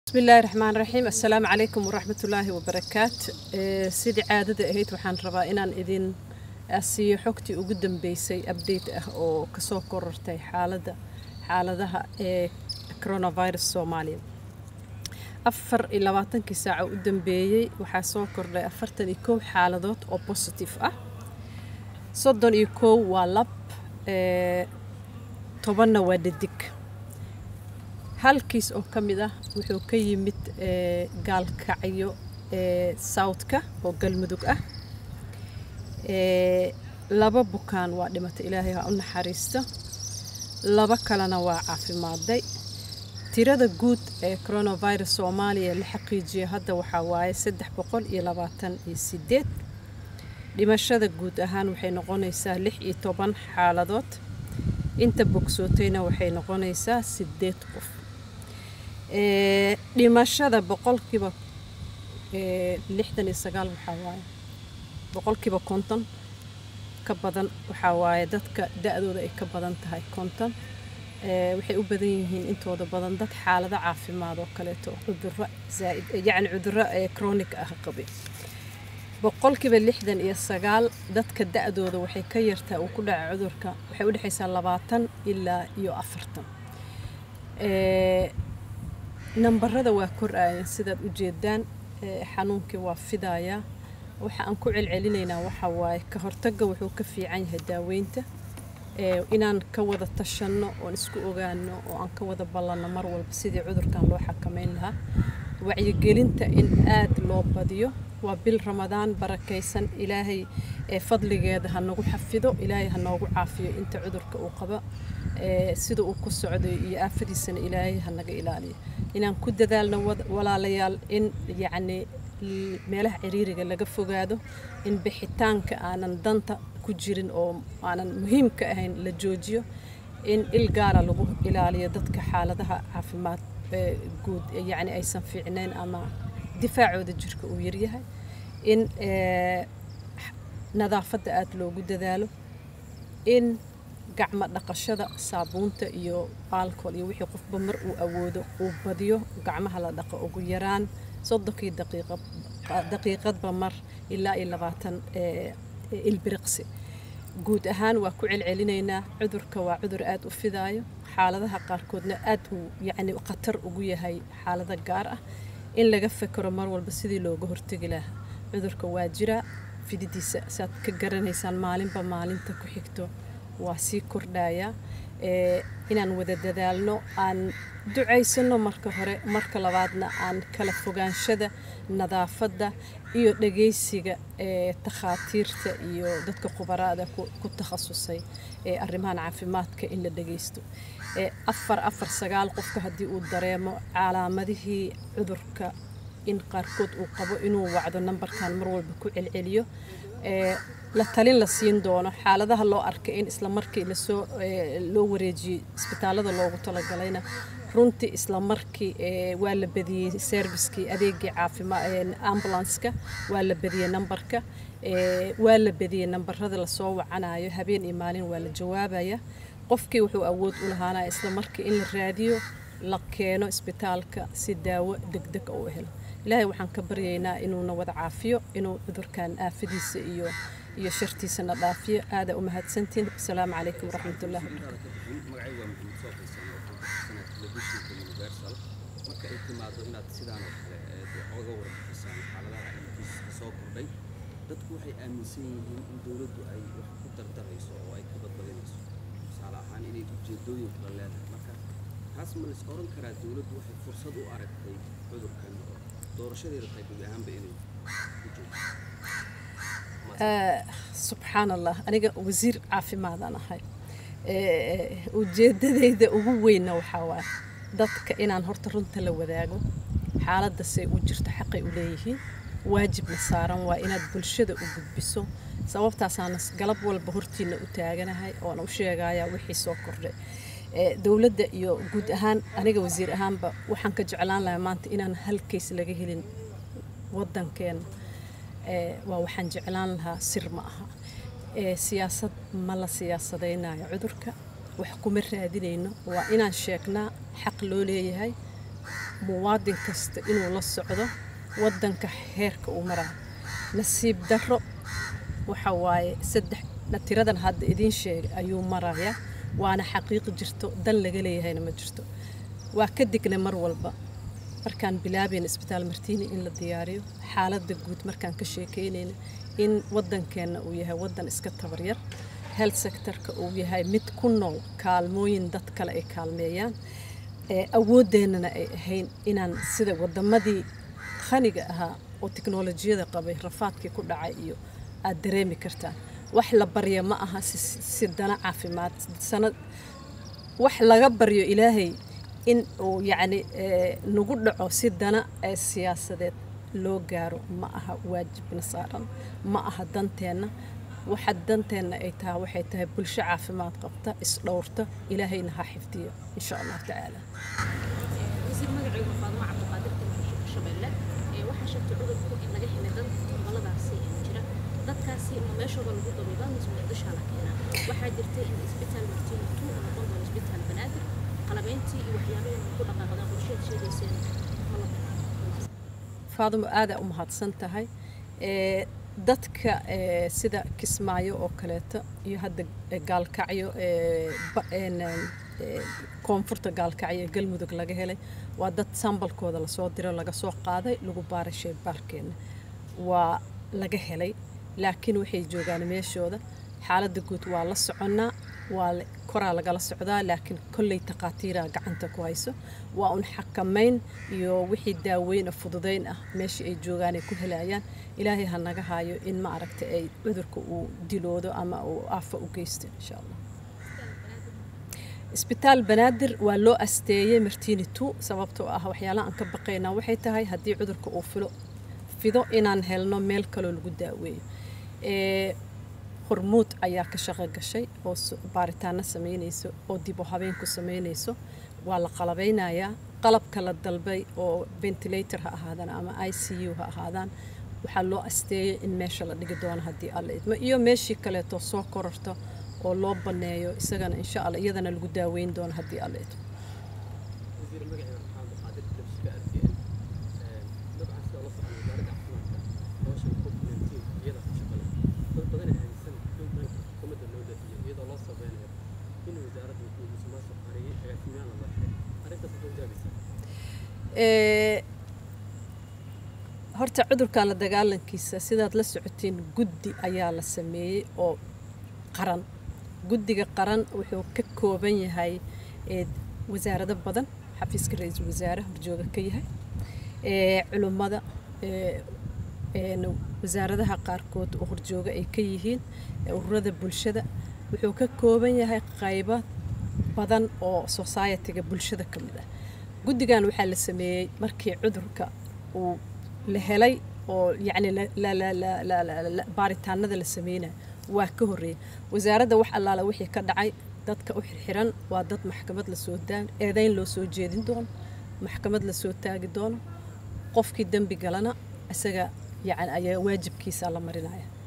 بسم الله الرحمن الرحيم. السلام عليكم ورحمة الله وبركاته. سيدي عادة أهيت وحان ربا إنان إذن أسي حكتي وقدم بيسي أبديت أو كسو كوررتي حالدها كورونا فيروس سوماليا أفر إلا واتنكي ساعة قدم بيي وحاسو كورلي أفرتن إيكو حالدوت أو بوزيتيف صدن إيكو والاب طبنا واددك halkiis oo kamid ah wuxuu ka yimid gaalkacyo South-ka oo galmudug ah laba bukaan waa dhimatay Ilaahay ha u naxariisto laba kalena waa caafimaadday tirada guud ee coronavirus Soomaaliya la xaqiijiyay hadda waxa waaye 328 dhimashada guud ahaan waxay noqonaysaa 16 xaaladood inta bogsootayna waxay noqonaysaa 8 qof dhimashada boqolkiiba 69 waxa waaye boqolkiiba 50 ka badan waxa waaye dadka da'dooda ay ka badan tahay 50 waxay u badan yihiin intooda badan dad xaalado caafimaad oo kale cudurro zaid yani cudurro chronic ah qabi boqolkiiba 69 dadka da'dooda waxay ka yartaa uu ku dhaca cudurka waxay u dhaxaysaa 20 ilaa 40 nambarada waa korayaan sidaad u jeedaan xanuunkii waa fidaya waxa aan ku celcelinaynaa waxa waaye ka hortagga wuxuu ka fiican yahay daaweynta inaan ka wada tashanno oo isku ogaano oo aan ka wada ballanno mar walba sidii cudurkan loo xakameyn lahaa wacyigelinta in aad loo badiyo waa bil Ramadaan barakaysan Ilaahay fadligeeda ha nagu xafido Ilaahay ha noogu caafiyo inta cudurka uu qaba sida uu ku socday iyo aafadiisana Ilaahay ha naga ilaaliyo inaan ku dadaalno walaalayaal in yani meelaha ciriiriga laga fogaado in bixitaanka aanan danta ku jirin oo aanan muhiimka ahayn la joojiyo in il gaara lagu ilaaliyo dadka xaaladaha caafimaad guud yani aysan fiicnayn ama difaacooda jirka uu yar yahay in nadaafadda aad loogu dadaalo in gacmo dhaqashada saabuunta iyo alcohol iyo wixii qofba mar uu awoodo uu badiyo gacmaha la dhaqo ugu yaraan 30 daqiiqadba mar ilaa 20 ilbiriqsi guud ahaan waa ku celcelinaynaa cudurka waa cudur aad u fidaayo xaaladaha qaarkoodna aad uu yani khatar ugu yahay xaalada gaar ah in laga fakaro mar walba sidii looga hortagi lahaa cudurka waa jira fididiisa saad ka garanaysaan maalinba maalinta ku xigto waa sii kordhaya inaan wada dadaalno aan ducaysano marka hore marka labaadna aan kala fogaanshada nadaafadda iyo dhageysiga takhaatiirta iyo dadka khubarada ku takhasusay arrimahan caafimaadka in la dhageysto 449 qofka haddii uu dareemo calaamadihii cudurka in qaarkood uu qabo inuu wacdo nambarkan mar walba ku celceliyo la talin la siin doono xaaladaha loo arkay in isla markii loo wareejiyay isbitaalada loogu talagalayna runtii isla markii waa la badiyay servicekii adeegii caafimaad ambulance-ka waa la badiyay nambarka waa la badiyay nambarada la soo wacanayo habeen iyo maalin waa la jawaabaya qofkii wuxuu awood u lahaanaa isla markii in la raadiyo la keeno isbitaalka si daawo degdeg u helo ilaahay waxaan ka baryaynaa inuu na wada caafiyo inuu cudurkan aafadiisa iyo shartiisa na dhaafiyo aad u mahadsantiin assalaamu calaykum waraxmatullaahi wabarakaatuh magacaygu waa Maxamed Soo Faysan oo ka tirsan telefishinka Universal marka ay timaado inaad sidaan oo kale oga warbixisaan xaaladaha kiisaska soo kordhay dadku waxay aaminsan yihiin in dawladdu ay wax ku dardarayso oo ay ka badbadanayso tusaale ahaan inay ujeedooyin kala leedahay marka taas ma la is oran karaa dawladdu waxay fursad u aragtay cudurkan doorashadeeda qayb ahaanba inay ku jirto subxaan allah aniga wasiir caafimaad aan ahay ujeedadayda ugu weyn waxa waaye dadka inaan horta runta la wadaago xaaladda say u jirto xaqay u leeyihiin waajibna saaran waa inaad bulshada u gudbiso sababtaasaan galab walba hortiina u taaganahay oo aan u sheegaya wixii soo kordhay dawladda iyo guud ahaan aniga wasiir ahaanba waxaan ka jeclaan lahaa maanta inaan hal case laga helin wadankeena waa waxaan jeclaan lahaa sir ma aha siyaasad ma la siyaasadaynayo cudurka wax kuma raadinayno waa inaan sheegnaa xaq loo leeyahay muwaadin kasta inuu la socdo waddanka heerka uu marayo nasiib darro waxa waaye tiradan hadda idiin sheegay ayuu maraya waana xaqiiqi jirto dan laga leeyahayna ma jirto waa ka dignay mar walba markaan bilaabayna isbitaal martiini in la diyaariyo xaaladda guud markaan ka sheekeynayna in waddankeenna uu yahay waddan iska tabaryar health sectorka uu yahay mid ku nool kaalmooyin dad kale ay kaalmeeyaan awoodeennana ay ahayn inaan sida waddamadii khaniga ahaa oo tiknolojiyada qabay rafaadkii ku dhacay iyo aad dareemi kartaan wax la baryo ma aha si dana caafimaad sanad wax laga baryo ilaahay in uu yacni nagu dhaco si dana siyaasadeed loo gaaro ma aha waajibna saaran ma aha danteenna waxa danteenna ay tahay waxay tahay bulsho caafimaad qabta isdhowrta ilaahayna ha xifdiyo insha Allah tacaala wasiir magacaygu Faadimo Cabdiqaadir Shabeelle waxa shaqo cudurku in laga helay dad goboladaasi jira dadkaasi ma meeshooda lagu dabiibaa mise Muqdisho la keenaa waxaa jirtay in isbitaal martiin tuu ama qodob isbitaal banaadir qalabeyntii iyo waxyaabaha ku dhaqaaqada bulshada sheegaysay Faadimo aad u mahadsan tahay dadka sida Kismaayo oo kaleeto iyo hadda gaalkacyo koonfurta gaalkacyo galmudug laga helay waa dad sambalkooda la soo diray laga soo qaaday lagu baaray shaybaarkeena waa laga helay laakiin waxay joogaan meeshooda xaaladda guud waa la soconaa waa koraa lagala socdaa laakiin kolley taqaatiira gacanta ku hayso waa un xakameyn iyo wixii daaweyn fududeyn ah meeshii ay joogaan ay ku helayaan ilaahay ha naga haayo in ma aragtay ay cudurka uu diloodo ama uu aafa u geysto insha Allah isbitaal banaadir waa loo asteeyay martiini 2 sababtoo ah waxyaalaha aan ka baqaynaa waxay tahay haddii cudurka uu fido inaan helno meel kale lagu daaweeyo hormuud ayaa ka shaqo gashay oo baaritaano sameynayso oo dib u habeen ku sameynayso waa la qalabeynayaa qalabka la dalbay oo ventilator ha ahaadaan ama ICU ha ahaadaan waxaa loo asteeyay in meesha la dhigi doono haddii alla idmo iyo meeshii kaleeto soo kororto oo loo baneeyo isagana insha Allah iyadana lagu daaweyn doono haddii alla idmo horta cudurka la dagaalankiisa sidaad la socotiin guddi ayaa la sameeyay oo qaran guddiga qaran wuxuu ka kooban yahay wasaarado badan xafiiska ra'iisul wasaare horjooga ka yahay culimada wasaaradaha qaarkood oo horjooga ay ka yihiin ururada bulshada wuxuu ka kooban yahay qaybo badan oo society-ga bulshada ka mid ah guddigan waxaa la sameeyay markii cudurka uu la helay oo yacni baaritaanada la sameynay waa ka horeeyay wasaaradda wax allaala wixii ka dhacay dadka u xirxiran waa dad maxkamad la soo eedayn loo soo jeedin doono maxkamad la soo taagi doono qofkii dambi galana isaga yacni ayaa waajibkiisa la marinaya